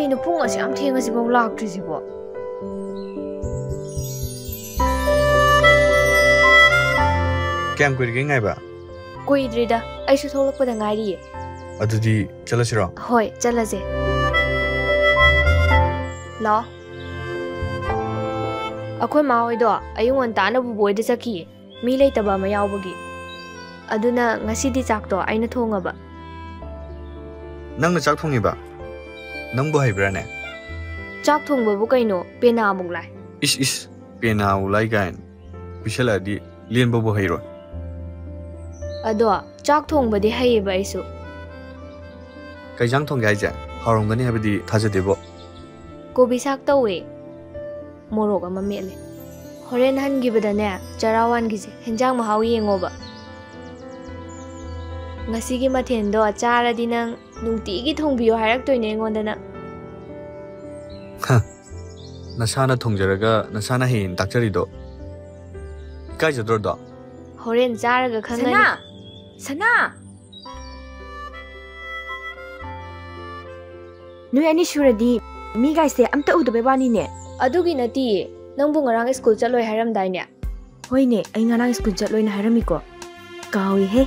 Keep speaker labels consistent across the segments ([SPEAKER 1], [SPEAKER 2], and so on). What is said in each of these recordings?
[SPEAKER 1] ꯀꯩꯅꯣ ꯄꯨꯡ ꯑꯁꯤ ꯌꯥꯝ ꯊꯦꯡꯉꯁꯤꯐꯥꯎ ꯂꯥꯛꯇ꯭ꯔꯤꯁꯤꯕꯣ?
[SPEAKER 2] ꯀꯌꯥꯝ ꯀꯨꯏꯔꯒꯦ ꯉꯥꯏꯕ?
[SPEAKER 1] ꯀꯨꯏꯗ꯭ꯔꯤꯗ, ꯑꯩꯁꯨ ꯊꯣꯛꯂꯛꯄꯗ ꯉꯥꯏꯔꯤꯌꯦ꯫
[SPEAKER 2] ꯑꯗꯨꯗꯤ ꯆꯠꯂꯁꯤꯔꯣ?
[SPEAKER 1] ꯍꯣꯏ, ꯆꯠꯂꯁꯦ꯫ ꯂꯥꯛꯑꯣ꯫ ꯑꯩꯈꯣꯏ ꯃꯥ ꯍꯣꯏꯗꯣ ꯑꯌꯨꯛ ꯉꯟꯇꯥꯅ ꯕꯨꯕꯣꯏꯗ ꯆꯠꯈꯤꯌꯦ, ꯃꯤ ꯂꯩꯇꯕ ꯑꯃ ꯌꯥꯎꯕꯒꯤ꯫ ꯑꯗꯨꯅ ꯉꯁꯤꯗꯤ ꯆꯥꯛꯇꯣ ꯑꯩꯅ ꯊꯣꯡꯉꯕ꯫
[SPEAKER 2] ꯅꯪꯅ ꯆꯥꯛ ꯊꯣꯡꯉꯤꯕ? ꯅꯪꯕꯨ ꯍꯩꯕ꯭ꯔꯥꯅꯦ?
[SPEAKER 1] ꯆꯥꯛ ꯊꯣꯡꯕꯕꯨ ꯀꯩꯅꯣ, ꯄꯦꯅꯥꯃꯨꯛ ꯂꯥꯏ꯫
[SPEAKER 2] ꯏꯁ ꯄꯦꯅꯥꯕꯨ ꯂꯥꯏ ꯀꯥꯏꯅ ꯄꯤꯁꯜꯂꯛꯑꯗꯤ ꯂꯦꯟꯕꯕꯨ ꯍꯩꯔꯣꯏ꯫
[SPEAKER 1] ꯑꯗꯣ ꯆꯥꯛ ꯊꯣꯡꯕꯗꯤ ꯍꯩꯌꯦꯕ ꯑꯩꯁꯨ꯫
[SPEAKER 2] ꯀꯩ ꯏꯟꯖꯥꯡ ꯊꯣꯡꯒꯦ ꯍꯥꯏꯁꯦ? ꯍꯥꯎꯔꯝꯒꯅꯤ ꯍꯥꯏꯕꯗꯤ ꯊꯥꯖꯗꯦꯕꯣ꯫
[SPEAKER 1] ꯀꯣꯕꯤ ꯁꯥꯛ ꯇꯧꯋꯦ, ꯃꯣꯔꯣꯛ ꯑꯃ ꯃꯦꯠꯂꯦ꯫ ꯍꯣꯔꯦꯟ ꯍꯟꯈꯤꯕꯗꯅꯦ ꯆꯔꯥ ꯋꯥꯟꯈꯤꯁꯦ, ꯍꯦꯟꯖꯥꯡ ꯃꯍꯥꯎ ꯌꯦꯡꯉꯣꯕ꯫ ꯉꯁꯤꯒꯤ ꯃꯊꯦꯜꯗꯣ ꯆꯥꯔꯗꯤ ꯅꯪ ꯅꯨꯡꯇꯤꯒꯤ ꯊꯣꯡꯕꯤꯌꯣ ꯍꯥꯏꯔꯛꯇꯣꯏꯅꯦ ꯑꯩꯉꯣꯟꯗꯅ꯫
[SPEAKER 2] ꯅꯁꯥꯅ ꯊꯣꯡꯖꯔꯒ ꯅꯁꯥꯅ ꯍꯌꯦꯡ ꯇꯥꯛꯆꯔꯤꯗꯣ ꯏꯀꯥꯏꯖꯗ꯭ꯔꯣꯗꯣ?
[SPEAKER 1] ꯍꯣꯔꯦꯟ ꯆꯥꯔꯒ ꯈꯪꯒꯅꯤ꯫
[SPEAKER 3] ꯁꯅꯥ! ꯅꯣꯏ ꯑꯅꯤ ꯁꯨꯔꯗꯤ ꯃꯤꯒꯥꯏꯁꯦ ꯑꯝꯇ ꯎꯗꯕꯩ ꯋꯥꯅꯤꯅꯦ꯫
[SPEAKER 1] ꯑꯗꯨꯒꯤ ꯅꯠꯇꯤꯌꯦ, ꯅꯪꯕꯨ ꯉꯔꯥꯡ ꯁ꯭ꯀꯨꯜ ꯆꯠꯂꯣꯏ ꯍꯥꯏꯔꯝꯗꯥꯏꯅꯦ?
[SPEAKER 3] ꯍꯣꯏꯅꯦ, ꯑꯩ ꯉꯔꯥꯡ ꯁ꯭ꯀꯨꯜ ꯆꯠꯂꯣꯏꯅ ꯍꯥꯏꯔꯝꯃꯤꯀꯣ꯫ ꯀꯥꯎꯏꯍꯦ꯫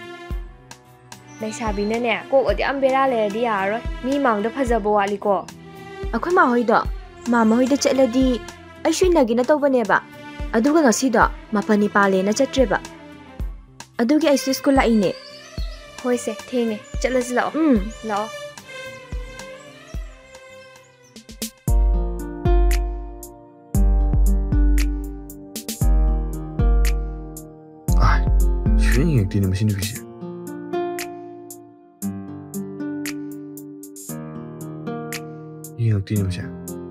[SPEAKER 1] ꯂꯩꯁꯥꯕꯤꯅꯅꯦ ꯀꯣꯛ ꯑꯗꯨꯌꯥꯝ ꯕꯦꯔꯥ ꯂꯩꯔꯗꯤ ꯌꯥꯔꯔꯣꯏ, ꯃꯤ ꯃꯥꯡꯗ ꯐꯖꯕ ꯋꯥꯠꯂꯤꯀꯣ꯫
[SPEAKER 3] ꯑꯩꯈꯣꯏ ꯃꯥꯍꯣꯏꯗꯣ ꯃꯥꯃ ꯍꯣꯏꯗ ꯆꯠꯂꯗꯤ ꯑꯩꯁꯨ ꯏꯟꯅꯒꯦꯅ ꯇꯧꯕꯅꯦꯕ, ꯑꯗꯨꯒ ꯉꯁꯤꯗꯣ ꯃꯄꯟ ꯄꯥꯜꯂꯦꯅ ꯆꯠꯇ꯭ꯔꯦꯕ, ꯑꯗꯨꯒꯤ ꯑꯩꯁꯨ ꯁ꯭ꯀꯨꯜ ꯂꯥꯛꯏꯅꯦ꯫
[SPEAKER 1] ꯍꯣꯏꯁꯦ, ꯊꯦꯡꯉꯦ, ꯆꯠꯂꯁꯤ ꯂꯥꯛꯑꯣ꯫ ꯂꯥꯛꯑꯣ꯫
[SPEAKER 2] ꯁꯨꯡꯌꯦꯡ ꯌꯦꯡꯉꯛꯇꯦꯅꯦ ꯃꯁꯤ ꯅꯨꯄꯤꯁꯦ꯫ ꯌꯦꯡꯉꯛꯇꯦꯅꯦ ꯃꯁꯦ꯫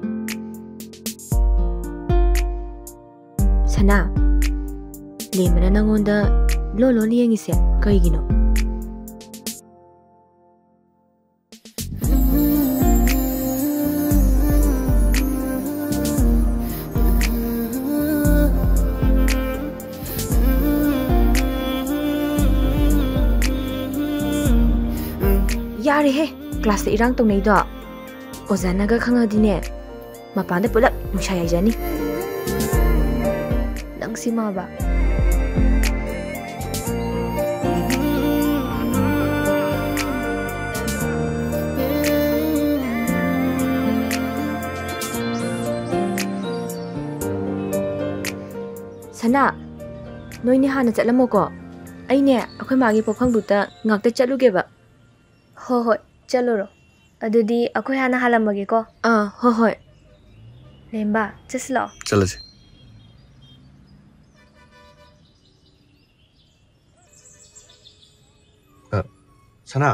[SPEAKER 3] ꯁꯅꯥ, ꯂꯦꯝꯕꯅ ꯅꯪꯉꯣꯟꯗ ꯂꯣꯟ ꯌꯦꯡꯉꯤꯁꯦ ꯀꯩꯒꯤꯅꯣ? ꯌꯥꯔꯦꯍꯦ, ꯀ꯭ꯂꯥꯁꯇ ꯏꯔꯥꯡ ꯇꯧꯅꯩꯗꯣ ꯑꯣꯖꯥꯅꯒ ꯈꯪꯉꯗꯤꯅꯦ ꯃꯄꯥꯟꯗ ꯄꯨꯂꯞ ꯅꯨꯡꯁꯥ ꯌꯥꯏꯖꯅꯤ꯫
[SPEAKER 1] ꯅꯪ ꯁꯤꯃꯥꯕ?
[SPEAKER 3] ꯁꯅꯥ, ꯅꯣꯏꯅꯦ ꯍꯥꯟꯅ ꯆꯠꯂꯝꯃꯣꯀꯣ, ꯑꯩꯅꯦ ꯑꯩꯈꯣꯏ ꯃꯥꯒꯤ ꯄꯣꯛꯐꯝꯕꯨꯛꯇ ꯉꯥꯛꯇ ꯆꯠꯂꯨꯒꯦꯕ꯫
[SPEAKER 1] ꯍꯣꯏ, ꯆꯠꯂꯨꯔꯣ꯫ ꯑꯗꯨꯗꯤ ꯑꯩꯈꯣꯏ ꯍꯥꯟꯅ ꯍꯜꯂꯝꯃꯒꯦꯀꯣ꯫
[SPEAKER 3] ꯍꯣꯏ꯫
[SPEAKER 1] ꯂꯦꯝꯕ, ꯆꯠꯁꯤ ꯂꯥꯛꯑꯣ꯫
[SPEAKER 2] ꯆꯠꯂꯁꯤ꯫ ꯁꯅꯥ꯫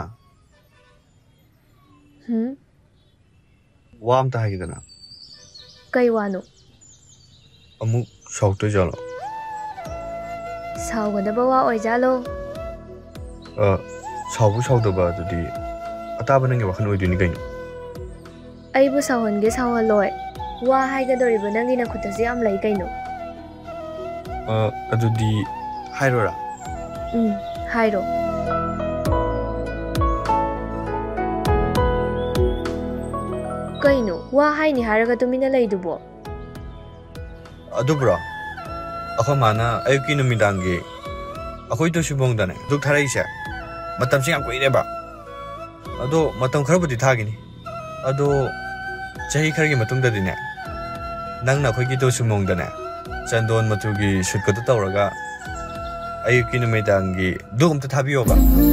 [SPEAKER 2] ꯋꯥ ꯑꯝꯇ ꯍꯥꯏꯒꯦꯗꯅ꯫
[SPEAKER 1] ꯀꯩ ꯋꯥꯅꯣ?
[SPEAKER 2] ꯑꯃꯨꯛ ꯁꯥꯎꯔꯛꯇꯣꯏꯖꯥꯠꯂꯣ?
[SPEAKER 1] ꯁꯥꯎꯒꯗꯕ ꯋꯥ ꯑꯣꯏꯖꯥꯠꯂꯣ?
[SPEAKER 2] ꯁꯥꯎꯕ ꯁꯥꯎꯗꯕ ꯑꯗꯨꯗꯤ ꯑꯇꯥꯕ ꯅꯪꯒꯤ ꯋꯥꯈꯜ ꯑꯣꯏꯗꯣꯏꯅꯤ ꯀꯩꯅꯣ꯫
[SPEAKER 1] ꯑꯩꯕꯨ ꯁꯥꯎꯍꯟꯒꯦ ꯁꯥꯎꯍꯜꯂꯣꯏ, ꯋꯥ ꯍꯥꯏꯒꯗꯧꯔꯤꯕ ꯅꯪꯒꯤ ꯅꯈꯨꯠꯇꯁꯨ ꯌꯥꯝ ꯂꯩ ꯀꯩꯅꯣ꯫
[SPEAKER 2] ꯑꯗꯨꯗꯤ ꯍꯥꯏꯔꯣꯔꯥ?
[SPEAKER 1] ꯍꯥꯏꯔꯣ꯫ ꯀꯩꯅꯣ, ꯋꯥ ꯍꯥꯏꯅꯤ ꯍꯥꯏꯔꯒ ꯇꯨꯃꯤꯟꯅ ꯂꯩꯗꯨꯕꯣ?
[SPEAKER 2] ꯑꯗꯨꯕꯨꯔꯣ, ꯑꯩꯈꯣꯏ ꯃꯥꯅ ꯑꯌꯨꯛꯀꯤ ꯅꯨꯃꯤꯗꯥꯡꯒꯤ ꯑꯩꯈꯣꯏ ꯇꯣꯁꯤꯕꯣꯡꯗꯅꯦ ꯗꯨꯛ ꯊꯥꯔꯛꯏꯁꯦ ꯃꯇꯝꯁꯤ ꯌꯥꯝ ꯀꯨꯏꯔꯦꯕ꯫ ꯑꯗꯣ ꯃꯇꯝ ꯈꯔꯕꯨꯗꯤ ꯊꯥꯈꯤꯅꯤ, ꯑꯗꯣ ꯆꯍꯤ ꯈꯔꯒꯤ ꯃꯇꯨꯡꯗꯗꯤꯅꯦ ꯅꯪꯅ ꯑꯩꯈꯣꯏꯒꯤ ꯇꯣꯁꯤꯕꯣꯡꯗꯅꯦ ꯆꯟꯗꯣꯟ ꯃꯆꯨꯒꯤ ꯁꯨꯠꯀꯗꯣ ꯇꯧꯔꯒ ꯑꯌꯨꯛꯀꯤ ꯅꯨꯃꯤꯗꯥꯡꯒꯤ ꯗꯨꯛ ꯑꯝꯇ ꯊꯥꯕꯤꯌꯣꯕ꯫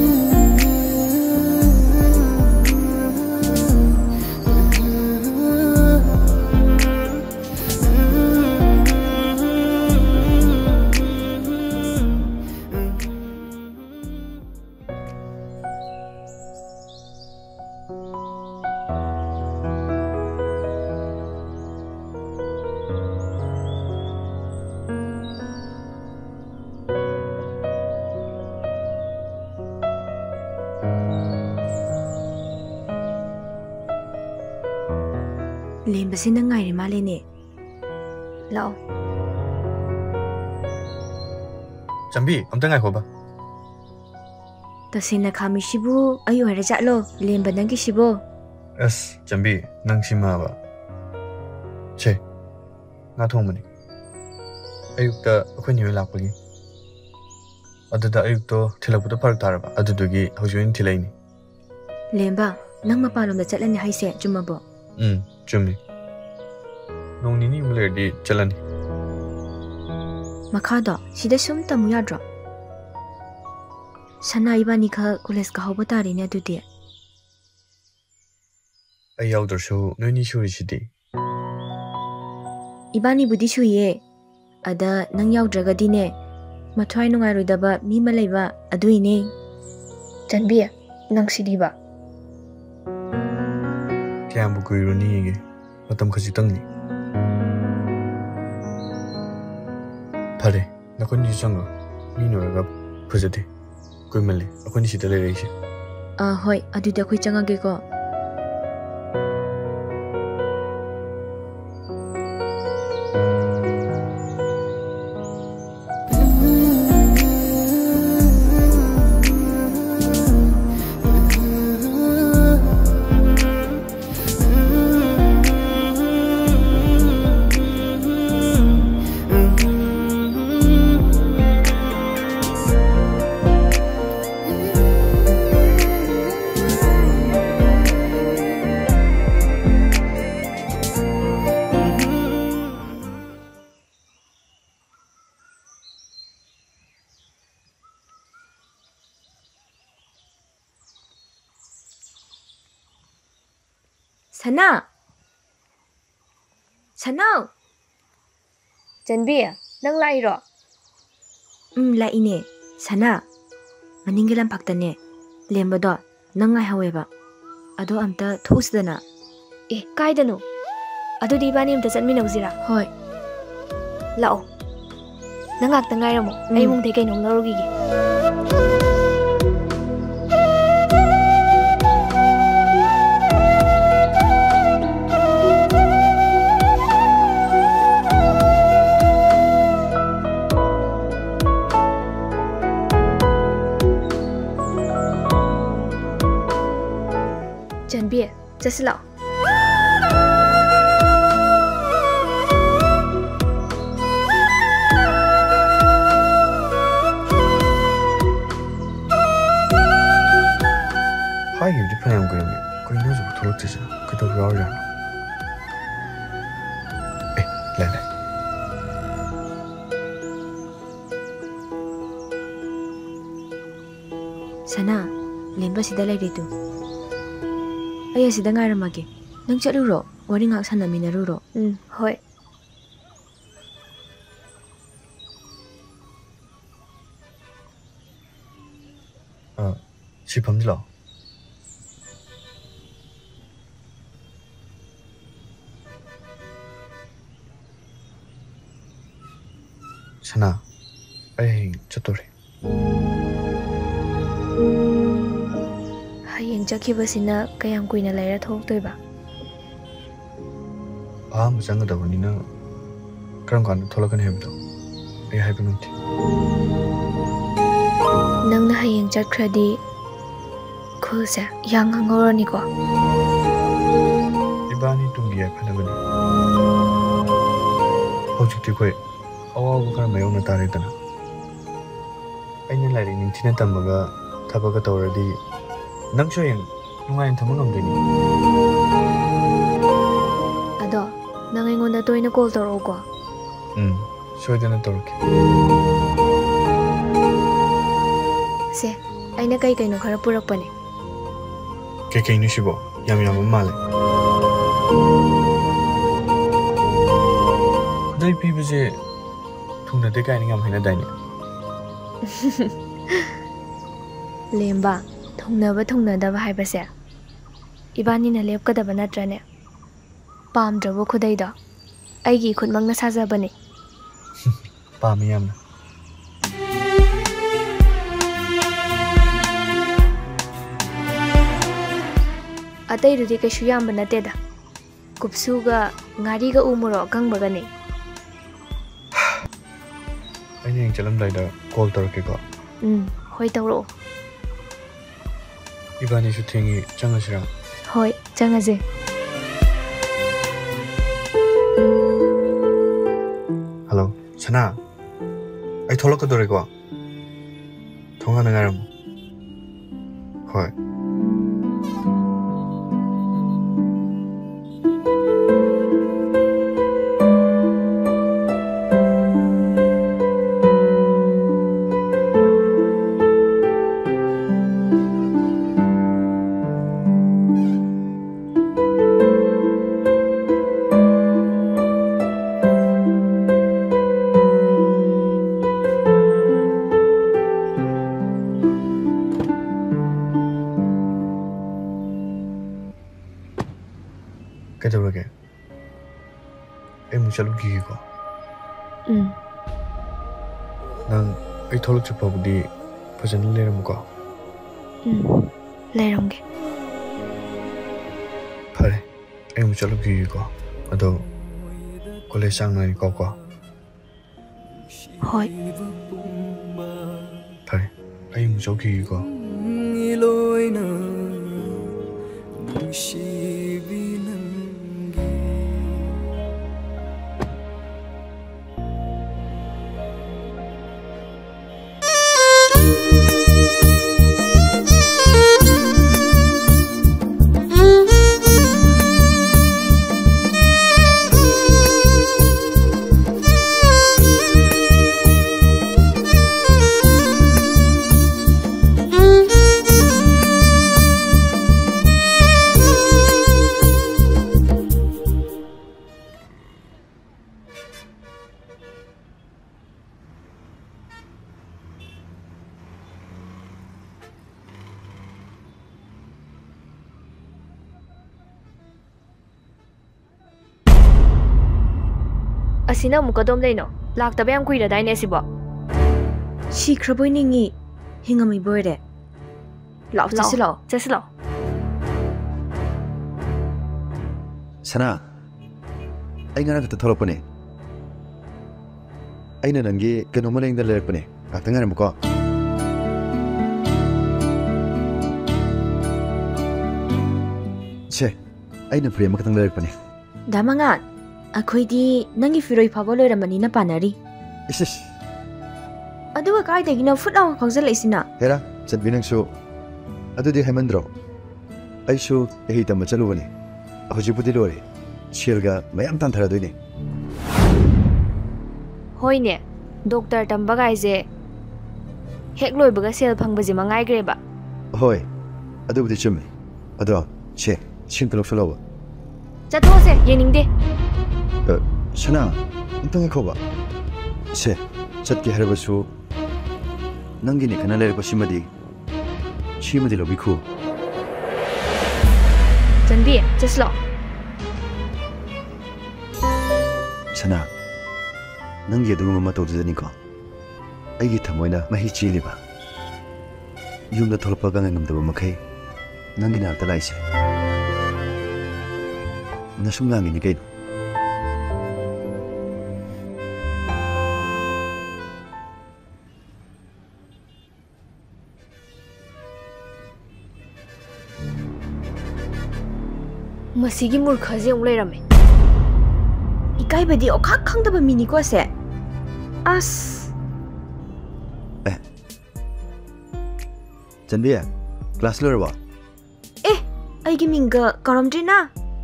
[SPEAKER 3] ꯂꯦꯝꯕꯁꯤ ꯅꯪ ꯉꯥꯏꯔꯤ ꯃꯥꯜꯂꯦꯅꯦ꯫
[SPEAKER 1] ꯂꯥꯛꯑꯣ꯫
[SPEAKER 2] ꯆꯝꯕꯤ, ꯑꯝꯇ ꯉꯥꯏꯈꯣꯕ꯫
[SPEAKER 3] ꯇꯁꯦꯡꯅ ꯈꯥꯝꯃꯤꯁꯤꯕꯨ ꯑꯩ ꯑꯣꯏꯔꯖꯥꯠꯂꯣ, ꯂꯦꯝꯕ ꯅꯪꯒꯤꯁꯤꯕꯣ?
[SPEAKER 2] ꯑꯁ ꯆꯝꯕꯤ, nang simaba che nga thong mani ayukta akhoi ni lakpagi aduda ayukto thilakputa farak taraba adudugi haujoin thilaini
[SPEAKER 3] lemba nang mapalom da chalani haise chumabo
[SPEAKER 2] chumi nong nini mulerdi chalani
[SPEAKER 3] makada sida sum tamu yadra sana ibani kha college ka hoba tari ne adudi
[SPEAKER 2] ay yaudar so noini shuri sidi
[SPEAKER 3] ibani budi shuye ada nang yaudra dine mathwai nungai roidaba mi malaiba aduine
[SPEAKER 1] Chanbi nang sidiba
[SPEAKER 2] kya bu kuiruni ge matam khajitang ni phare nakon ni chango mi noraga phujade kuimale akoni sida le reise
[SPEAKER 3] hoi adudi khoi changage ko Sana
[SPEAKER 1] Chanbi nang lairo
[SPEAKER 3] laine sana maningilam paktane lembado nangai haweba ado amta thusdana
[SPEAKER 1] kaidanu adudi ibani amta chatmi nauzira
[SPEAKER 3] hoi
[SPEAKER 1] lao nangak ta ngairamo ai mung de kai nong larogi gi Chanbi jaslao
[SPEAKER 2] hai yu di phayam ko yami ko no zo tholo tisa ko to raw ra la la
[SPEAKER 3] sana lemba sida lai retu aya sida ngairamage nang chaluro wari ngak sanaminaruro
[SPEAKER 1] hoi
[SPEAKER 2] si phamdi lo sana ai chatore
[SPEAKER 1] hayeng jakhibasina kayam kuina laira thoktoiba
[SPEAKER 2] aham changa da bonina karam kan tholakan hebdo ai haibunti
[SPEAKER 1] nangna hayeng chakhradi khulsa yang ngorani ko
[SPEAKER 2] ibani tungi ya khanabani hojikti koi awabu kar mayona tare dana aina lari ningthina tamaga thabaga tawradi nangso yeng nungain thamang amdeni
[SPEAKER 1] ado nang aingonda toina call toro ko
[SPEAKER 2] soidana torke
[SPEAKER 1] se aina kai kai no khara purak pane
[SPEAKER 2] ke ni sibo yam yam male dai pi bije thungna de kai ni ngam haina dai ni
[SPEAKER 1] lemba thungnadaba haibase ibani na lepkadaba natrane pamdrabo khudaido aigi khudmangna sajabane
[SPEAKER 2] pami yamna
[SPEAKER 1] atai rudi kaishu yamba nateda kupsuga ngariga umuro gangbagane
[SPEAKER 2] aini yang chalam daida call torke ko
[SPEAKER 1] hoi tawro
[SPEAKER 2] ibani su thingi changasira
[SPEAKER 1] hoi changaje
[SPEAKER 2] Sana, I told you to go. Tonga Nagaram. Hoi. Kaidaurage? Em chalu gi ko. Nang ai tholok chu pabdi phajana leram ko.
[SPEAKER 1] Leramge.
[SPEAKER 2] Phare. Em chalu gi ko. Ado college sang nai ko ko.
[SPEAKER 1] Hoi.
[SPEAKER 2] Phare. Ai mu chau gi ko.
[SPEAKER 1] Asina mukadom leino. Lakta bayam kuira dai ne sibo.
[SPEAKER 3] Shikraboi ningi hingami boire. Lao chasilo.
[SPEAKER 1] Chasilo.
[SPEAKER 4] Sana, ai ngana ta tholopane. Aina nangi keno maleng da lerpane. Aktanga muko. Che, aina prema katang lerpane.
[SPEAKER 3] Damangat, akoidi nangi firoi pabolo ramani na panari.
[SPEAKER 4] Isis.
[SPEAKER 3] Aduga kai dagina futlaw khawjal isina.
[SPEAKER 4] Hera, chatbinang su. Adudi Hemandro. Aishu ehi tamma chalubane. Hojipudi lore. Shirga mayam tan thara doine.
[SPEAKER 1] Hoine. Doctor tambaga ise. Hek loi baga sel phangbaji mangai greba.
[SPEAKER 4] Hoi. Adubudi chumme. Ado, che, shintalok sulawa.
[SPEAKER 1] Chathose yeningde.
[SPEAKER 4] Sana, intang khoba. Che, chatki harabasu. Nangi ni kana lerba simadi. Chimadi lobiku.
[SPEAKER 1] Janbi, chaslo.
[SPEAKER 4] Sana, nangi adu mama tawdani ko. Aigi thamoina mahi chiliba. Yumda tholpa ga ngamdaba makai. Nangi na ta laise. Nasum langi ni kai.
[SPEAKER 1] Masigi murkhaje ong leirame.
[SPEAKER 3] Ikai badi okhak khangdaba mini ko se. As.
[SPEAKER 4] Janbiya, class lorwa.
[SPEAKER 3] Aigi minga karamdrina.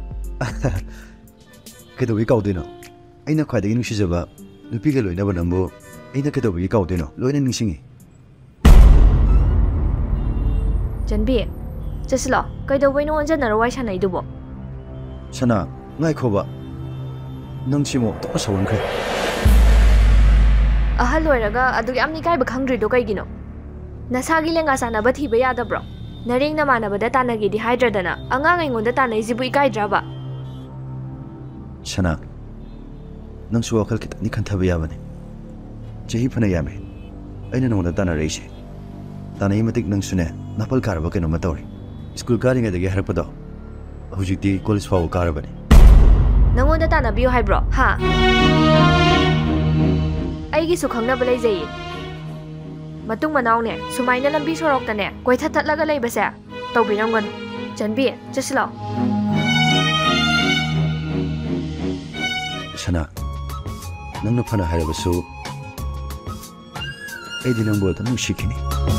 [SPEAKER 4] Kedo wi kaudino. Aina khwaidagi nungsijaba nupiga loinaba nambo aina kedo wi kaudino loina ningsingi.
[SPEAKER 1] Janbi, chaslo. Kaido waino onjana rawai sanai dubo.
[SPEAKER 4] Sana, ngai khoba. Nangsimo to sawon khay.
[SPEAKER 1] Ahal loiraga adugi amni kai ba khangdri do kaigino. Nasagi lenga sana ba thiba yada bro. Nareng na manabada tanagi di hydradana. Angang ingonda tanai zibu ikai draba.
[SPEAKER 4] Sana, nangsu wakal kita ni kantha bayabane. Jehi phana yame. Aina nonda tana reise. Tanai matik nangsune napal karaba keno matori. School kari nga dagi harapado. Hujikti college fawo karabane.
[SPEAKER 1] Nangonda tana biyo hai bro. Ha. Aigi su khangnaba leijai. Matung manaw ne sumaina lambi sorokta ne koitha thatlaga leibase tawbiramgan. Janbi, chaslo.
[SPEAKER 4] Sana, ꯅꯪꯅ ꯐꯅ ꯍꯥꯏꯔꯕꯁꯨ ꯑꯩꯗꯤ ꯅꯪꯕꯨ ꯑꯗꯨꯝ ꯅꯨꯡꯁꯤꯈꯤꯅꯤ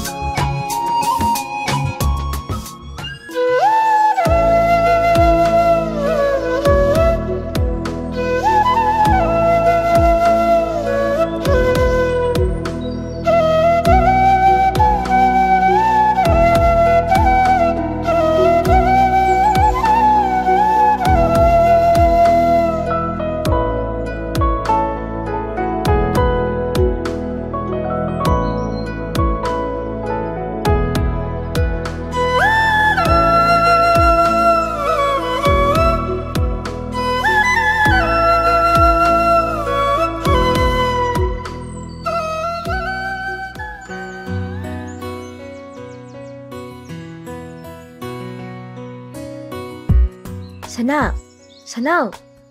[SPEAKER 3] Sana, Sana.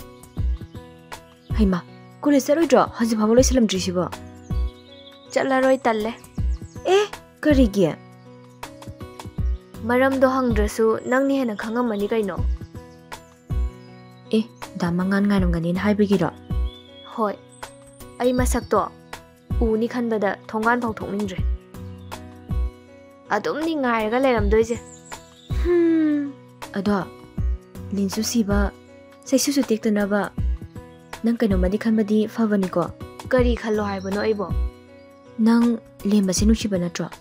[SPEAKER 3] Hey ma, college ꯆꯠꯂꯣꯏꯗ꯭ꯔꯣ? ꯍꯧꯖꯤꯛ ꯐꯥꯎꯕ ꯂꯣꯏꯁꯤꯜꯂꯝꯗ꯭ꯔꯤꯁꯤꯕꯣ?
[SPEAKER 1] ꯆꯠꯂꯔꯣꯏ ꯇꯜꯂꯦ.
[SPEAKER 3] ꯀꯔꯤꯒꯤ?
[SPEAKER 1] ꯃꯔꯝꯗꯣ ꯍꯪꯗ꯭ꯔꯁꯨ ꯅꯪꯅ ꯍꯦꯟꯅ ꯈꯪꯉꯝꯃꯅꯤ ꯀꯩꯅꯣ.
[SPEAKER 3] ꯗꯥꯃꯉꯥꯟ ꯉꯥꯏꯔꯝꯒꯅꯤꯅ ꯍꯥꯏꯕꯒꯤꯔꯣ?
[SPEAKER 1] ꯍꯣꯏ. ꯑꯩ ꯃꯁꯛꯇꯣ ꯎꯅꯤ ꯈꯟꯕꯗ ꯊꯣꯡꯒꯥꯟ ꯐꯥꯎ ꯊꯣꯛꯅꯤꯡꯗ꯭ꯔꯦ. ꯑꯗꯨꯝꯅꯤ ꯉꯥꯏꯔꯒ ꯂꯩꯔꯝꯗꯣꯏꯁꯦ.
[SPEAKER 3] ꯑꯗꯣ ꯂꯤꯟꯁꯨ ꯁꯤꯕ, ꯁꯩꯁꯨꯁꯨ ꯇꯦꯛꯇꯅꯕ ꯅꯪ ꯀꯩꯅꯣꯃꯗꯤ ꯈꯟꯕꯗꯤ ꯐꯕꯅꯤꯀꯣ.
[SPEAKER 1] ꯀꯔꯤ ꯈꯜꯂꯣ ꯍꯥꯏꯕꯅꯣ ꯑꯩꯕꯣ?
[SPEAKER 3] ꯅꯪ ꯂꯦꯝꯕꯁꯦ ꯅꯨꯡꯁꯤꯕ ꯅꯠꯇ꯭ꯔꯣ?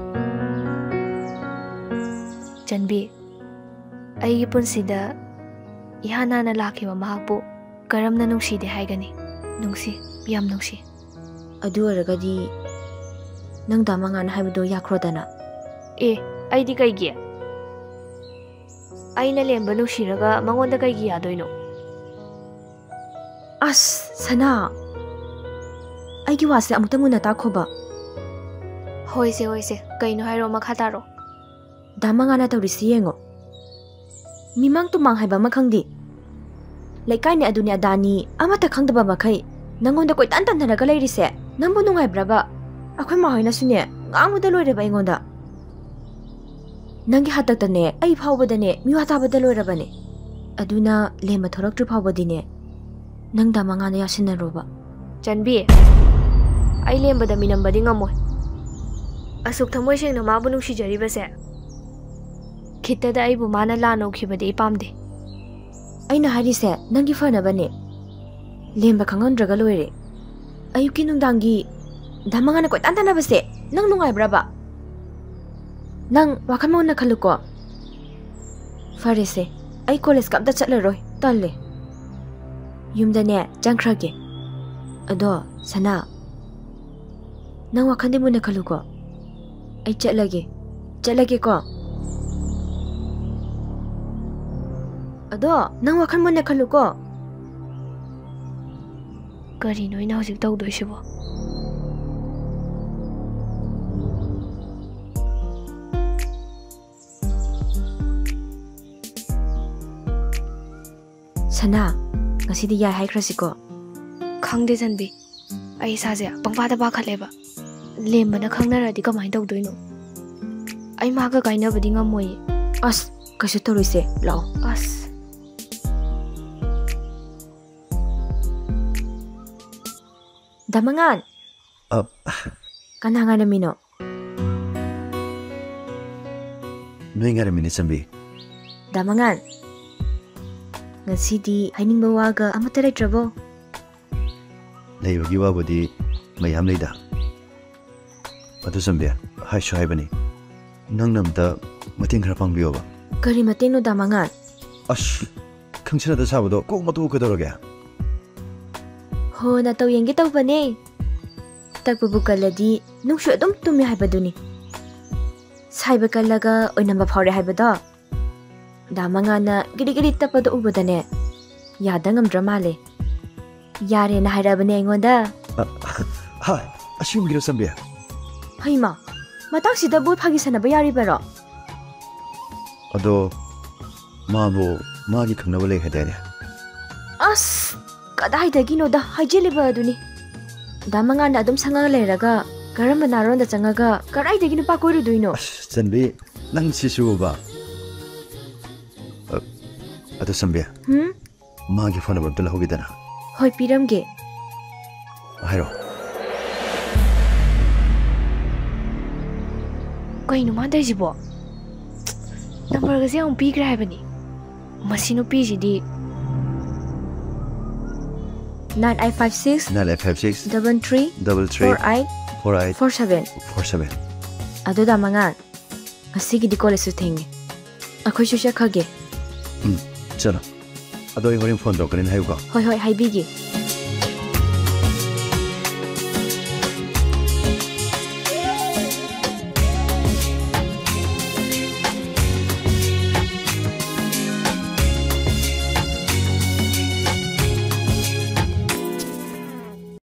[SPEAKER 1] ꯆꯟꯕꯤ, ꯑꯩꯒꯤ ꯄꯨꯟꯁꯤꯗ 이한 하나 ꯂꯥꯛꯈꯤꯕ ꯃꯍꯥꯛꯄꯨ ꯀꯔꯝꯅ ꯅꯨꯡꯁꯤꯗꯦ ꯍꯥꯏꯒꯅꯤ? ꯅꯨꯡꯁꯤ, ꯌꯥꯝ ꯅꯨꯡꯁꯤ.
[SPEAKER 3] ꯑꯗꯨ ꯑꯣꯏꯔꯒꯗꯤ ꯅꯪ ꯗꯥꯃꯉꯥꯟ ꯍꯥꯏꯕꯗꯣ ꯌꯥꯈ꯭ꯔꯣꯗꯅ.
[SPEAKER 1] ꯑꯩꯗꯤ ꯀꯩꯒꯤ? ꯑꯩꯅ ꯂꯦꯝꯕ ꯅꯨꯡꯁꯤꯔꯒ ꯃꯉꯣꯟꯗ ꯀꯩꯒꯤ ꯌꯥꯗꯣꯏꯅꯣ?
[SPEAKER 3] ꯑꯁ, ꯁꯅꯥ. ꯑꯩꯒꯤ ꯋꯥꯁꯦ ꯑꯃꯨꯛꯇ ꯃꯨꯟꯅ ꯇꯥꯈꯣꯕ.
[SPEAKER 1] ꯍꯣꯏꯁꯦ, ꯀꯩꯅꯣ ꯍꯥꯏꯔꯣ, ꯃꯈꯥ ꯇꯥꯔꯣ.
[SPEAKER 3] ꯗꯥꯃꯉꯥꯟꯅ ꯇꯧꯔꯤꯁꯤ ꯌꯦꯡꯉꯣ. ꯃꯤꯃꯥꯡ ꯇꯨꯃꯥꯡ ꯍꯥꯏꯕ ꯑꯃ ꯈꯪꯗꯦ. ꯂꯩꯀꯥꯏꯅꯤ ꯑꯗꯨꯅꯤ ꯑꯗꯥꯅꯤ ꯑꯃꯠꯇ ꯈꯪꯗꯕ ꯃꯈꯩ ꯅꯪꯉꯣꯟꯗ ꯀꯣꯏꯇꯥꯟ ꯇꯥꯟꯅꯔꯒ ꯂꯩꯔꯤꯁꯦ ꯅꯪꯕꯨ ꯅꯨꯡꯉꯥꯏꯕ꯭ꯔꯕ? ꯑꯩꯈꯣꯏ ꯃꯥꯍꯣꯏꯅꯁꯨꯅꯦ ꯉꯥꯡꯕꯗ ꯂꯣꯏꯔꯦꯕ ꯑꯩꯉꯣꯟꯗ. ꯅꯪꯒꯤ ꯍꯥꯇꯛꯇꯅꯦ ꯑꯩ ꯐꯥꯎꯕꯗꯅꯦ ꯃꯤꯋꯥ ꯇꯥꯕꯗ ꯂꯣꯏꯔꯕꯅꯦ. ꯑꯗꯨꯅ ꯂꯦꯝꯕ ꯊꯣꯔꯛꯇ꯭ꯔꯤ ꯐꯥꯎꯕꯗꯤꯅꯦ ꯅꯪ ꯗꯥꯃꯉꯥꯟꯗ ꯌꯥꯁꯤꯟꯅꯔꯣꯕ.
[SPEAKER 1] ꯆꯟꯕꯤ, ꯑꯩ ꯂꯦꯝꯕꯗ ꯃꯤꯅꯝꯕꯗꯤ ꯉꯝꯃꯣꯏ. ꯑꯁꯨꯛ ꯊꯃꯣꯏ ꯁꯦꯡꯅ ꯃꯥꯕꯨ ꯅꯨꯡꯁꯤꯖꯔꯤꯕꯁꯦ ꯈꯤꯇꯗ ꯑꯩꯕꯨ ꯃꯥꯅ ꯂꯥꯟꯅꯧꯈꯤꯕꯗꯤ ꯑꯩ ꯄꯥꯝꯗꯦ.
[SPEAKER 3] ꯑꯩꯅ ꯍꯥꯏꯔꯤꯁꯦ ꯅꯪꯒꯤ ꯐꯅꯕꯅꯦ. ꯂꯦꯝꯕ ꯈꯪꯍꯟꯗ꯭ꯔꯒ ꯂꯣꯏꯔꯦ. ꯑꯌꯨꯛꯀꯤ ꯅꯨꯡꯗꯥꯡꯒꯤ ꯗꯥꯃꯉꯥꯟꯅ ꯀꯣꯏꯇꯥꯟ ꯇꯥꯟꯅꯕꯁꯦ ꯅꯪ ꯅꯨꯡꯉꯥꯏꯕ꯭ꯔꯕ? ꯅꯪ ꯋꯥꯈꯜ ꯃꯨꯟꯅ ꯈꯜꯂꯨꯀꯣ. ꯐꯔꯦꯁꯦ, ꯑꯩ ꯀꯣꯂꯦꯖꯀ ꯑꯝꯇ ꯆꯠꯂꯔꯣꯏ. ꯇꯜꯂꯦ. ꯌꯨꯝꯗꯅꯦ ꯆꯪꯈ꯭ꯔꯒꯦ. ꯑꯗꯣ ꯁꯅꯥ, ꯅꯪ ꯋꯥꯈꯜꯗꯤ ꯃꯨꯟꯅ ꯈꯜꯂꯨꯀꯣ. ꯑꯩ ꯆꯠꯂꯒꯦꯀꯣ. ꯑꯗꯣ ꯅꯪ ꯋꯥꯈꯜ ꯃꯨꯟꯅ ꯈꯜꯂꯨꯀꯣ.
[SPEAKER 1] ꯀꯔꯤꯅꯣ ꯑꯩꯅ ꯍꯧꯖꯤꯛ ꯇꯧꯗꯣꯏꯁꯤꯕꯣ?
[SPEAKER 3] ꯁꯅꯥ, ꯉꯁꯤꯗꯤ ꯌꯥꯏ ꯍꯥꯏꯈ꯭ꯔꯁꯤꯀꯣ.
[SPEAKER 1] ꯈꯪꯗꯦ ꯆꯟꯕꯤ, ꯑꯩ ꯏꯁꯥꯁꯦ ꯄꯪꯄꯥꯗ ꯄꯥꯈꯠꯂꯦꯕ. ꯂꯦꯝꯕꯅ ꯈꯪꯅꯔꯗꯤ ꯀꯃꯥꯏꯅ ꯇꯧꯗꯣꯏꯅꯣ? ꯑꯩ ꯃꯥꯒ ꯀꯥꯏꯅꯕꯗꯤ ꯉꯝꯃꯣꯏꯌꯦ.
[SPEAKER 3] ꯑꯁ, ꯀꯩꯁꯨ ꯇꯧꯔꯣꯏꯁꯦ. ꯂꯥꯛꯑꯣ.
[SPEAKER 1] ꯑꯁ.
[SPEAKER 3] ꯗꯥꯃꯉꯥꯟ. ꯀꯅꯥ ꯉꯥꯏꯔꯝꯃꯤꯅꯣ?
[SPEAKER 4] ꯅꯣꯏ ꯉꯥꯏꯔꯝꯃꯤꯅꯦ ꯆꯟꯕꯤ.
[SPEAKER 3] ꯗꯥꯃꯉꯥꯟ, ꯉꯁꯤꯗꯤ ꯍꯥꯏꯅꯤꯡꯕ ꯋꯥꯒ ꯑꯃꯠꯇ ꯂꯩꯇ꯭ꯔꯕꯣ?
[SPEAKER 4] ꯂꯩꯕꯒꯤ ꯋꯥꯕꯨꯗꯤ ꯃꯌꯥꯝ ꯂꯩꯗ. ꯑꯗꯨ ꯆꯟꯕꯤ, ꯍꯥꯏꯁꯨ ꯍꯥꯏꯕꯅꯤ. ꯅꯪꯅ ꯑꯝꯇ ꯃꯇꯦꯡ ꯈꯔ ꯄꯥꯡꯕꯤꯌꯣꯕ.
[SPEAKER 3] ꯀꯔꯤ ꯃꯇꯦꯡꯅꯣ ꯗꯥꯃꯉꯥꯟ?
[SPEAKER 4] ꯑꯁ, ꯈꯪꯁꯤꯟꯅꯗ ꯁꯥꯕꯗꯣ ꯀꯣꯛ ꯃꯇꯨ ꯀꯩꯗꯧꯔꯒꯦ?
[SPEAKER 3] ꯍꯣ, ꯅꯇꯧ ꯌꯦꯡꯒꯦ ꯇꯧꯕꯅꯦ. ꯇꯛꯄꯕꯨ ꯀꯜꯂꯗꯤ ꯅꯨꯡꯁꯨ ꯑꯗꯨꯝ ꯇꯨꯝꯃꯤ ꯍꯥꯏꯕꯗꯨꯅꯤ. ꯁꯥꯏꯕ ꯀꯜꯂꯒ ꯑꯣꯏꯅꯝꯕ ꯐꯥꯎꯔꯦ ꯍꯥꯏꯕꯗꯣ. ꯗꯥꯃꯉꯥꯟꯅ ꯒꯤꯔꯤ ꯇꯞꯄꯗꯣ ꯎꯕꯗꯅꯦ ꯌꯥꯗ ꯉꯝꯗ꯭ꯔ ꯃꯥꯜꯂꯦ. ꯌꯥꯔꯦꯅ ꯍꯥꯏꯔꯕꯅꯦ ꯑꯩꯉꯣꯟꯗ.
[SPEAKER 4] ꯍꯥꯏ, ꯑꯁꯤꯒꯨꯝꯕꯒꯤꯔꯣ ꯆꯟꯕꯤ?
[SPEAKER 3] ꯍꯩꯃꯥ, ꯃꯇꯥꯡꯁꯤꯗ ꯕꯣꯏ ꯐꯥꯒꯤ ꯁꯥꯟꯅꯕ ꯌꯥꯔꯤꯕꯔꯣ?
[SPEAKER 4] ꯑꯗꯣ ꯃꯥꯕꯨ ꯃꯥꯒꯤ ꯈꯪꯅꯕ ꯂꯩ ꯍꯥꯏꯗꯥꯏꯅꯦ?
[SPEAKER 3] ꯑꯁ, ꯀꯗꯥꯏꯗꯒꯤꯅꯣꯗ ꯍꯥꯏꯖꯤꯜꯂꯤꯕ ꯑꯗꯨꯅꯤ. ꯗꯥꯃꯉꯥꯟꯅ ꯑꯗꯨꯝ ꯁꯪꯉꯒ ꯂꯩꯔꯒ ꯀꯔꯝꯕ ꯅꯥꯔꯣꯟꯗ ꯆꯪꯉꯒ ꯀꯗꯥꯏꯗꯒꯤ ꯅꯨꯄꯥ ꯀꯣꯏꯔꯨꯗꯣꯏꯅꯣ?
[SPEAKER 4] ꯑꯁ ꯆꯟꯕꯤ, ꯅꯪ ꯁꯤꯁꯨꯕ. ꯑꯗꯣ ꯆꯟꯕꯤ, ꯃꯥꯒꯤ ꯐꯣꯟ ꯅꯝꯕꯔ ꯑꯝꯇ ꯂꯧꯍꯧꯒꯦꯗꯅ.
[SPEAKER 3] ꯍꯣꯏ, ꯄꯤꯔꯝꯒꯦ.
[SPEAKER 4] Hairo.
[SPEAKER 1] Kayno man daysibo? Number kasi ang pi gra haibani. Masino pi sidi
[SPEAKER 3] 9856
[SPEAKER 4] 9856
[SPEAKER 3] 33
[SPEAKER 4] 33
[SPEAKER 3] 48
[SPEAKER 4] 48
[SPEAKER 3] 47.
[SPEAKER 4] 47.
[SPEAKER 3] Aduda mga ngasigi di college thingi. Ako siya kage.
[SPEAKER 4] Chalo. Ado yung ring phone do kanin hayo ka.
[SPEAKER 3] Hoy hoy haibigi.